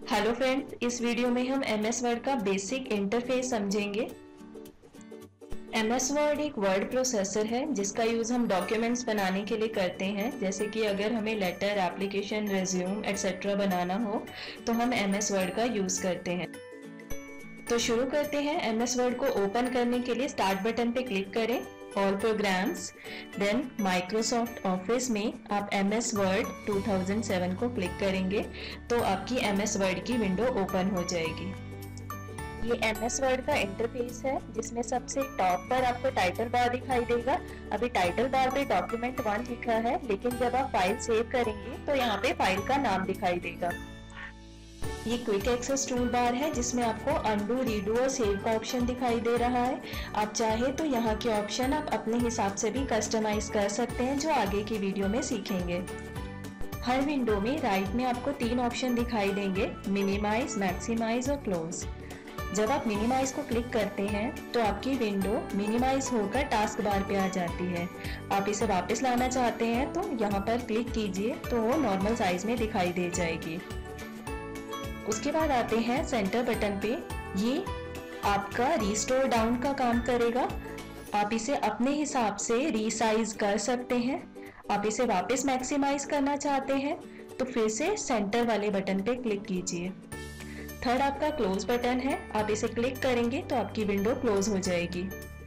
Hello friends, इस video में हम MS वर्ड का बेसिक इंटरफेस समझेंगे। MS वर्ड एक वर्ड प्रोसेसर है जिसका यूज़ हम डॉक्यूमेंट्स बनाने के लिए करते हैं। जैसे कि अगर हमें लेटर, एप्लीकेशन, रिज्यूम एक्सेट्रा बनाना हो तो हम MS वर्ड का यूज़ करते हैं। तो शुरू करते हैं। MS वर्ड को ओपन करने के लिए स्टार्ट बटन पे क्लिक करें, all programs, then Microsoft Office में आप MS वर्ड 2007 को क्लिक करेंगे तो आपकी MS वर्ड की विंडो ओपन हो जाएगी। ये MS वर्ड का इंटरफेस है जिसमें सबसे टॉप पर आपको टाइटल बार दिखाई देगा। अभी टाइटल बार पे डॉक्यूमेंट 1 लिखा है, लेकिन जब आप फाइल सेव करेंगे तो यहाँ पे फाइल का नाम दिखाई देगा। ये क्विक एक्सेस टूल बार है जिसमें आपको अंडू, रीडू और सेव का ऑप्शन दिखाई दे रहा है। आप चाहे तो यहाँ के ऑप्शन आप अपने हिसाब से भी कस्टमाइज कर सकते हैं, जो आगे की वीडियो में सीखेंगे। हर विंडो में राइट में आपको 3 ऑप्शन दिखाई देंगे, मिनिमाइज, मैक्सिमाइज और क्लोज। जब आप मिनिमाइज को क्लिक करते हैं तो आपकी विंडो मिनिमाइज होकर टास्क बार पे आ जाती है। आप इसे वापस लाना चाहते हैं तो यहाँ पर क्लिक कीजिए तो वो नॉर्मल साइज में दिखाई दे जाएगी। उसके बाद आते हैं सेंटर बटन पे। ये आपका रिस्टोर डाउन का काम करेगा। आप इसे अपने हिसाब से रीसाइज कर सकते हैं। आप इसे वापस मैक्सिमाइज करना चाहते हैं तो फिर से सेंटर वाले बटन पे क्लिक कीजिए। थर्ड आपका क्लोज बटन है, आप इसे क्लिक करेंगे तो आपकी विंडो क्लोज हो जाएगी।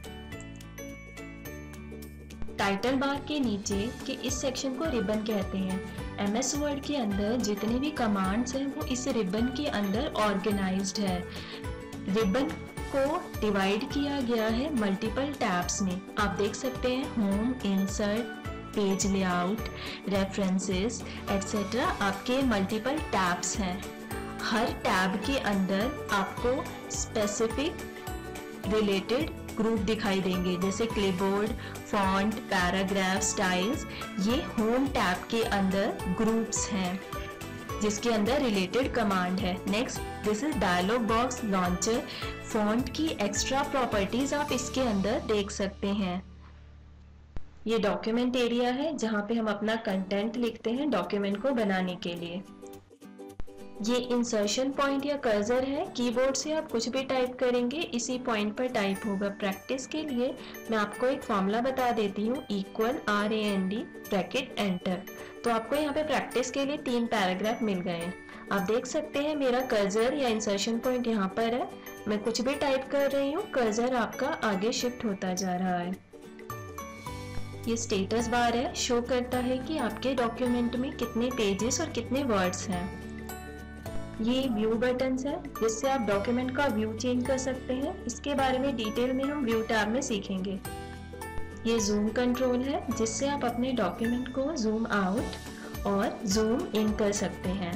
टाइटल बार के नीचे के इस सेक्शन को रिबन कहते हैं। MS वर्ड के अंदर जितने भी कमांड्स हैं वो इस रिबन के अंदर ऑर्गेनाइज्ड है। रिबन को डिवाइड किया गया है मल्टीपल टैब्स में। आप देख सकते हैं home, insert, page layout, references etcetera आपके मल्टीपल टैब्स हैं। हर टैब के अंदर आपको स्पेसिफिक रिलेटेड ग्रुप दिखाई देंगे, जैसे क्लिपबोर्ड, फॉन्ट, पैराग्राफ, स्टाइल्स। ये होम टैब के अंदर ग्रुप्स हैं जिसके अंदर रिलेटेड कमांड है। Next, this is dialog box launcher. Font की एक्स्ट्रा प्रॉपर्टीज आप इसके अंदर देख सकते हैं। ये डॉक्यूमेंट एरिया है जहाँ पे हम अपना कंटेंट लिखते हैं डॉक्यूमेंट को बनाने के लिए। ये इंसर्शन पॉइंट या कर्सर है, कीबोर्ड से आप कुछ भी टाइप करेंगे इसी पॉइंट पर टाइप होगा। प्रैक्टिस के लिए मैं आपको एक फॉर्मूला बता देती हूँ, इक्वल RAND ब्रैकेट एंटर। तो आपको यहाँ पे प्रैक्टिस के लिए 3 पैराग्राफ मिल गए हैं। आप देख सकते हैं मेरा कर्सर या इंसर्शन पॉइंट यहाँ पर है। मैं कुछ भी टाइप कर रही हूँ, कर्सर आपका आगे शिफ्ट होता जा रहा है। ये स्टेटस बार है, शो करता है कि आपके डॉक्यूमेंट में कितने पेजेस और कितने वर्ड्स हैं। ये व्यू बटन्स है जिससे आप डॉक्यूमेंट का व्यू चेंज कर सकते हैं। इसके बारे में डिटेल में हम व्यू टैब में सीखेंगे। ये जूम कंट्रोल है जिससे आप अपने डॉक्यूमेंट को जूम आउट और जूम इन कर सकते हैं।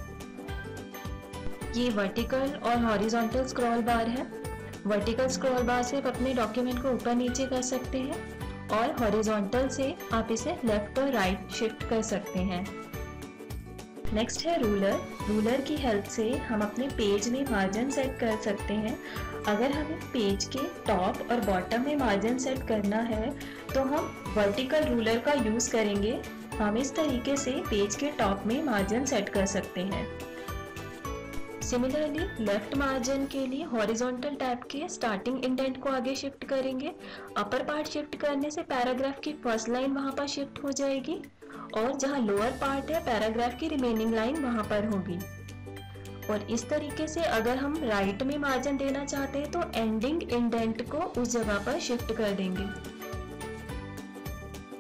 ये वर्टिकल और हॉरिजॉन्टल स्क्रॉल बार है। वर्टिकल स्क्रॉल बार से आप अपने डॉक्यूमेंट को ऊपर नीचे कर सकते हैं और हॉरिजॉन्टल से आप इसे लेफ्ट और राइट शिफ्ट कर सकते हैं। नेक्स्ट है रूलर। रूलर की हेल्प से हम अपने पेज में मार्जिन सेट कर सकते हैं। अगर हमें पेज के टॉप और बॉटम में मार्जिन सेट करना है तो हम वर्टिकल रूलर का यूज़ करेंगे। हम इस तरीके से पेज के टॉप में मार्जिन सेट कर सकते हैं। सिमिलरली लेफ्ट मार्जिन के लिए हॉरिजॉन्टल टैब के स्टार्टिंग इंडेंट को आगे शिफ्ट करेंगे। अपर पार्ट शिफ्ट करने से पैराग्राफ की फर्स्ट लाइन वहाँ पर शिफ्ट हो जाएगी और जहाँ लोअर पार्ट है पैराग्राफ की रिमेनिंग लाइन वहाँ पर होगी। और इस तरीके से अगर हम राइट में मार्जिन देना चाहते हैं तो एंडिंग इंडेंट को उस जगह पर शिफ्ट कर देंगे।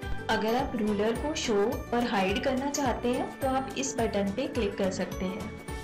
अगर आप रूलर को शो और हाइड करना चाहते हैं तो आप इस बटन पे क्लिक कर सकते हैं।